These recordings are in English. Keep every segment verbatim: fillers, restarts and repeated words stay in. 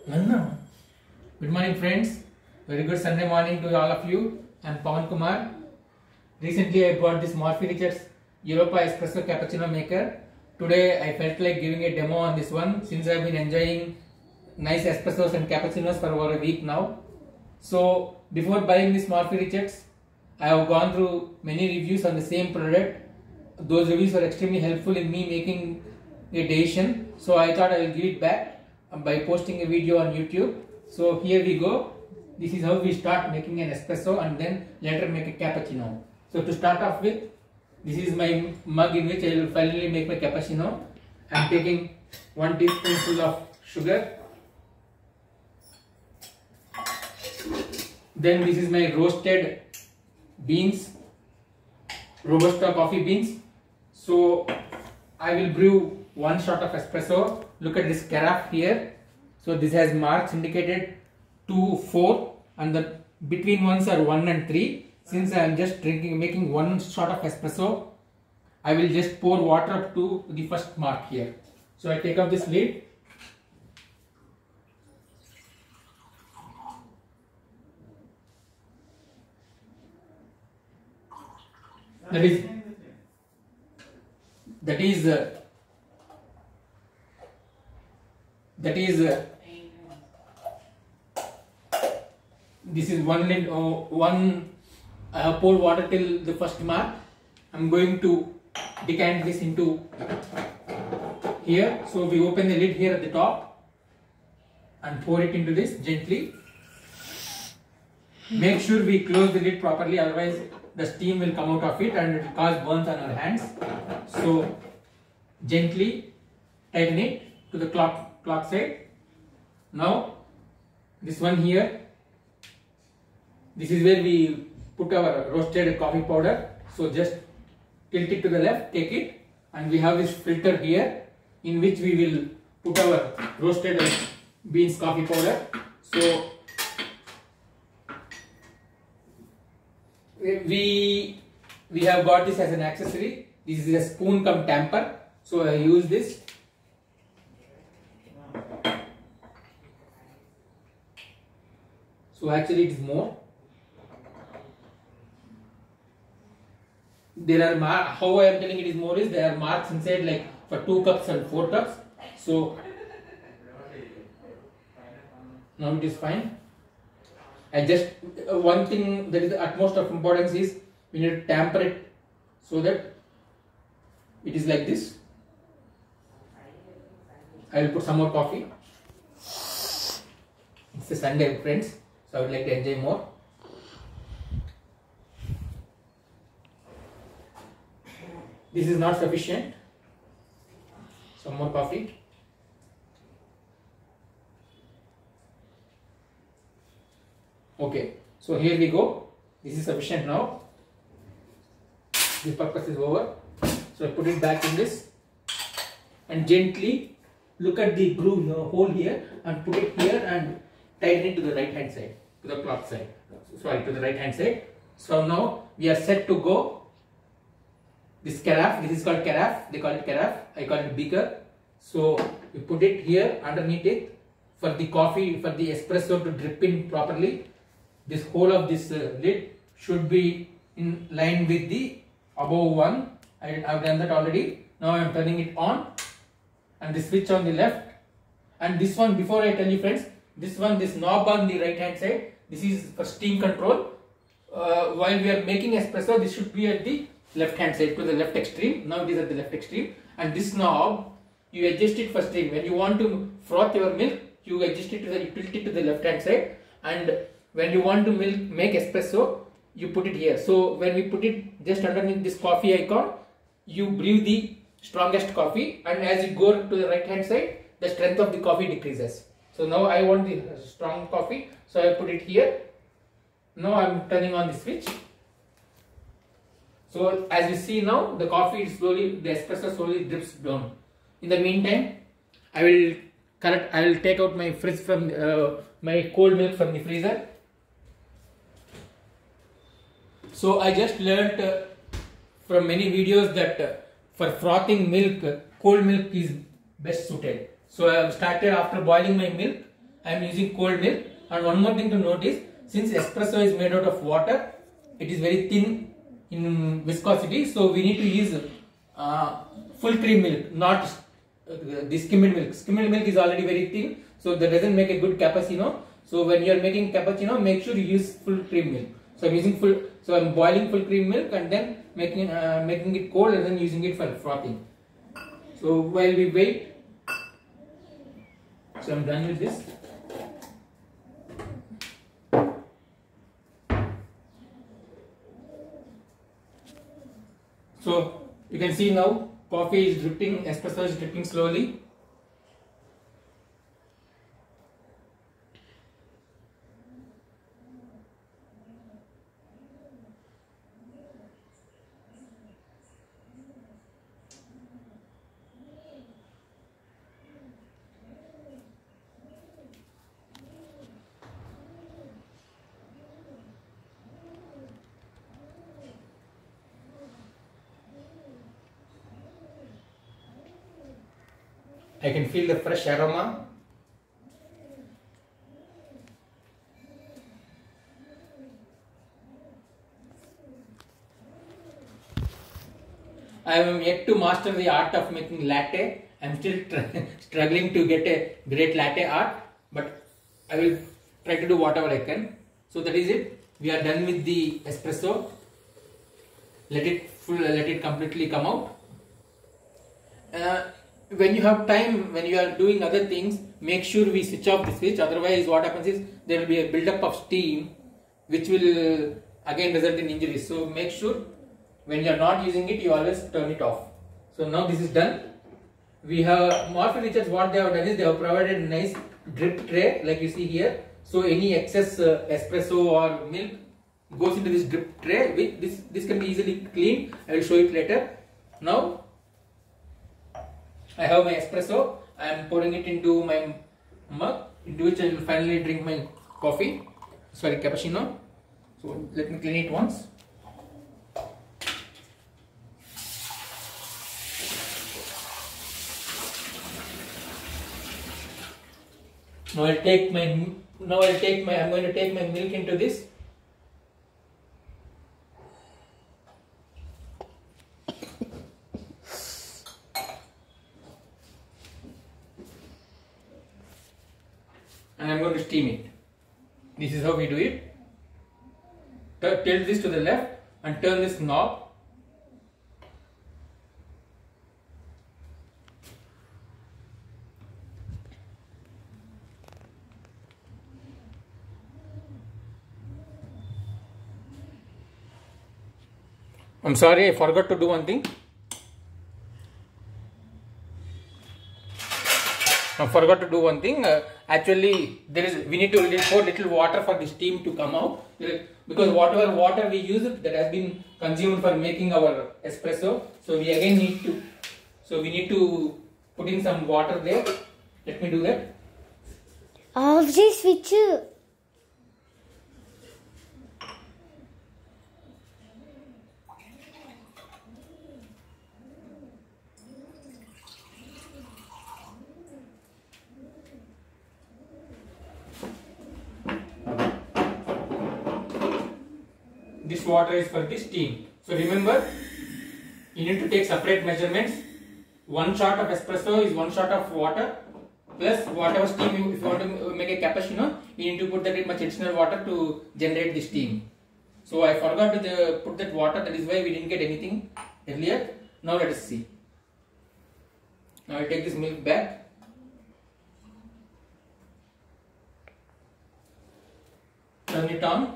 Good morning, friends. Very good Sunday morning to all of you. I am Pawan Kumar. Recently, I bought this Morphy Richards Europa Espresso Cappuccino Maker. Today, I felt like giving a demo on this one since I have been enjoying nice espressos and cappuccinos for over a week now. So, before buying this Morphy Richards, I have gone through many reviews on the same product. Those reviews were extremely helpful in me making a decision. So, I thought I will give it back by posting a video on YouTube. So here we go. This is how we start making an espresso and then later make a cappuccino. So to start off with, this is my mug in which I will finally make my cappuccino. I am taking one teaspoonful of sugar. Then this is my roasted beans, Robusta coffee beans. So I will brew one shot of espresso. Look at this carafe here. So this has marks indicated two, four, and the between ones are one and three. Since I am just drinking, making one shot of espresso, I will just pour water up to the first mark here. So I take out this lid. That is that is uh, that is uh, this is one lid, uh, one uh, pour water till the first mark. I'm going to decant this into here. So we open the lid here at the top and pour it into this gently. Make sure we close the lid properly, otherwise the steam will come out of it and it will cause burns on our hands. So gently tighten it to the clock clock side. Now this one here, this is where we put our roasted coffee powder. So just tilt it to the left, take it, and we have this filter here in which we will put our roasted beans coffee powder. So we we have got this as an accessory. This is a spoon cum tamper. So I use this. So actually it is more. There are marks. How I am telling it is more is there are marks inside like for two cups and four cups. So now it is fine. I just uh, one thing that is the utmost of importance is we need to tamper it so that it is like this. I will put some more coffee. It's a Sunday, friends, so I would like to enjoy more. This is not sufficient. Some more coffee. Okay, so here we go. This is sufficient now. This purpose is over. So I put it back in this and gently look at the groove here, hole here, and put it here and tighten it to the right hand side, to the clock side. Sorry, to the right hand side. So now we are set to go. This carafe, this is called carafe. They call it carafe. I call it beaker. So we put it here underneath it for the coffee, for the espresso to drip in properly. This whole of this uh, lid should be in line with the above one. I have done that already. Now I am turning it on and the switch on the left. And this one, before I tell you friends, this one, this knob on the right hand side, this is for steam control. Uh, while we are making espresso, this should be at the left hand side, to the left extreme. Now it is at the left extreme. And this knob, you adjust it for steam. When you want to froth your milk, you adjust it to the, you tilt it to the left hand side. And when you want to milk, make espresso, you put it here. So when we put it just underneath this coffee icon, you brew the strongest coffee, and as you go to the right hand side, the strength of the coffee decreases. So now I want the strong coffee, so I put it here. Now I am turning on the switch. So as you see now, the coffee is slowly, the espresso slowly drips down. In the meantime, I will correct, I will take out my fridge from uh, my cold milk from the freezer. So I just learnt uh, from many videos that uh, for frothing milk, cold milk is best suited. So I have started, after boiling my milk, I am using cold milk. And one more thing to note is, since espresso is made out of water, it is very thin in viscosity, so we need to use uh, full cream milk, not uh, the skimmed milk. Skimmed milk is already very thin, so that doesn't make a good cappuccino. So when you are making cappuccino, make sure you use full cream milk. So I'm using full, so I'm boiling full cream milk and then making uh, making it cold and then using it for frothing. So while we wait, so I'm done with this. So you can see now coffee is dripping, espresso is dripping slowly. I can feel the fresh aroma. I am yet to master the art of making latte. I am still struggling to get a great latte art, but I will try to do whatever I can. So that is it. We are done with the espresso. Let it full, let it completely come out. Uh, when you have time, when you are doing other things, make sure we switch off the switch. Otherwise, what happens is there will be a build-up of steam, which will again result in injuries. So make sure when you are not using it, you always turn it off. So now this is done. We have Morphy Richards. What they have done is they have provided a nice drip tray, like you see here. So any excess uh, espresso or milk goes into this drip tray. With this, this can be easily cleaned. I will show it later. Now I have my espresso. I am pouring it into my mug, into which I will finally drink my coffee. Sorry, cappuccino. So let me clean it once. Now I'll take my now I'll take my I'm going to take my milk into this. And I'm going to steam it. This is how we do it. Tilt this to the left and turn this knob. I'm sorry, I forgot to do one thing. I forgot to do one thing. Uh, actually, there is we need to pour little water for the steam to come out, because whatever water we use that has been consumed for making our espresso. So we again need to. So we need to put in some water there. Let me do that. I'll just switch you. This water is for the steam. So remember, you need to take separate measurements. One shot of espresso is one shot of water plus whatever steam you, if you want to make a cappuccino, you need to put that in much additional water to generate the steam. So I forgot to the, put that water, that is why we didn't get anything earlier. Now let us see. Now I take this milk back. Turn it on.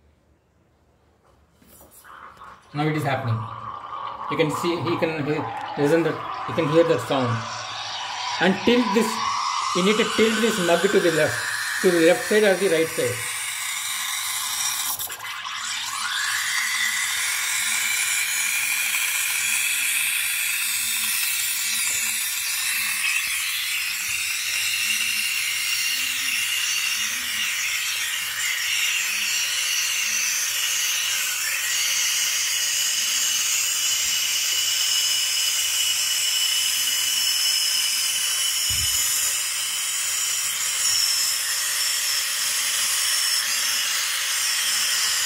Now it is happening. You can see, he can listen that, you can hear the sound. And tilt this, you need to tilt this mug to the left, to the left side or the right side.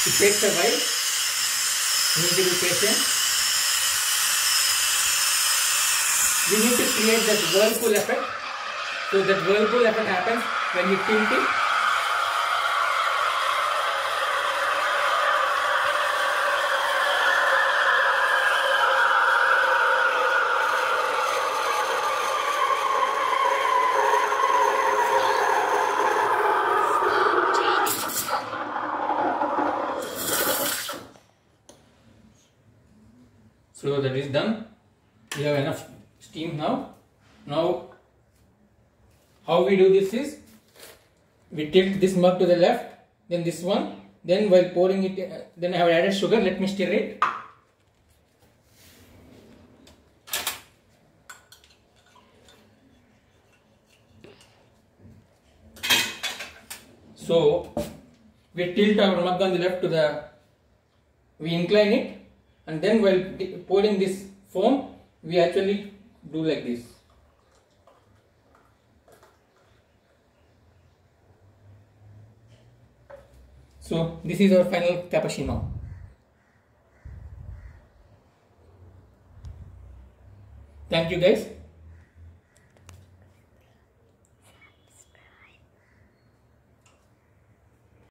It takes a while. You need to be patient. We need to create that whirlpool effect. So that whirlpool effect happens when you tilt it. So that is done. We have enough steam now. Now how we do this is, we tilt this mug to the left, then this one, then while pouring it, uh, then I have added sugar. Let me stir it. So we tilt our mug on the left to the, we incline it, and then while pouring this foam, we actually do like this. So this is our final cappuccino. Thank you guys.